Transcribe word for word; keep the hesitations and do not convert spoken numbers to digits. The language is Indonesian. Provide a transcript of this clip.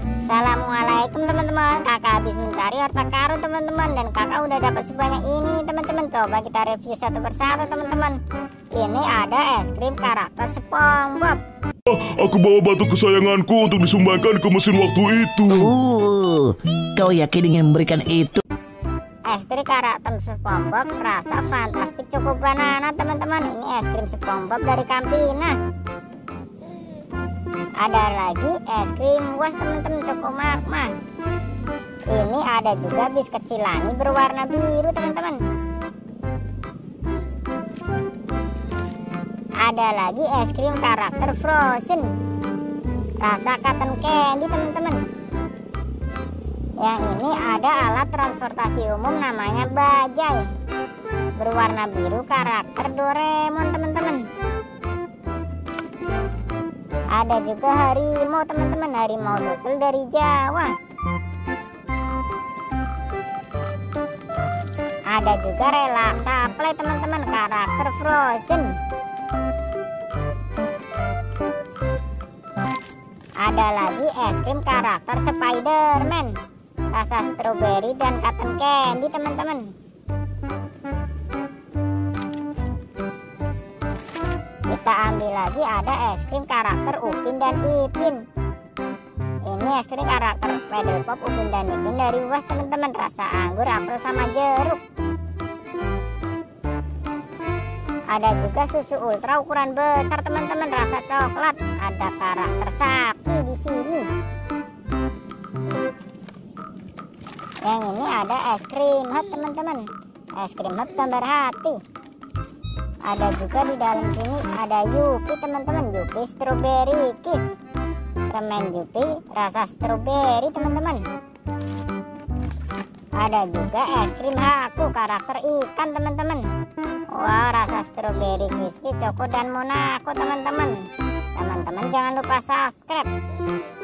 Assalamualaikum teman-teman. Kakak habis mencari harta karun teman-teman, dan kakak udah dapat sebanyak ini nih teman-teman. Coba kita review satu persatu teman-teman. Ini ada es krim karakter SpongeBob. Aku bawa batu kesayanganku untuk disumbangkan ke mesin waktu itu. Uh, kau yakin ingin memberikan itu? Es krim karakter SpongeBob rasa fantastik cukup banana teman-teman. Ini es krim SpongeBob dari Campina. Ada lagi es krim was teman-teman, Choco Magma. Ini ada juga bis kecil Lani berwarna biru teman-teman. Ada lagi es krim karakter Frozen rasa cotton candy teman-teman. Yang ini ada alat transportasi umum namanya bajai berwarna biru karakter Doraemon teman-teman. Ada juga harimau teman-teman, harimau tutul dari Jawa. Ada juga relaksa play teman-teman karakter Frozen. Ada lagi es krim karakter Spider-Man rasa strawberry dan cotton candy teman-teman. Kita ambil lagi ada es krim karakter Upin dan Ipin. Ini es krim karakter Pedal Pop Upin dan Ipin dari U A S teman-teman, rasa anggur, apel sama jeruk. Ada juga susu ultra ukuran besar teman-teman, rasa coklat. Ada karakter sapi di sini. Yang ini ada es krim hot teman-teman, es krim hot gambar hati. Ada juga di dalam sini ada Yupi teman-teman, Yupi strawberry kiss, permen Yupi rasa strawberry teman-teman. Ada juga es krim Haku karakter ikan teman-teman. Wah, rasa strawberry crispy, choco dan Monaco teman-teman. Teman-teman jangan lupa subscribe.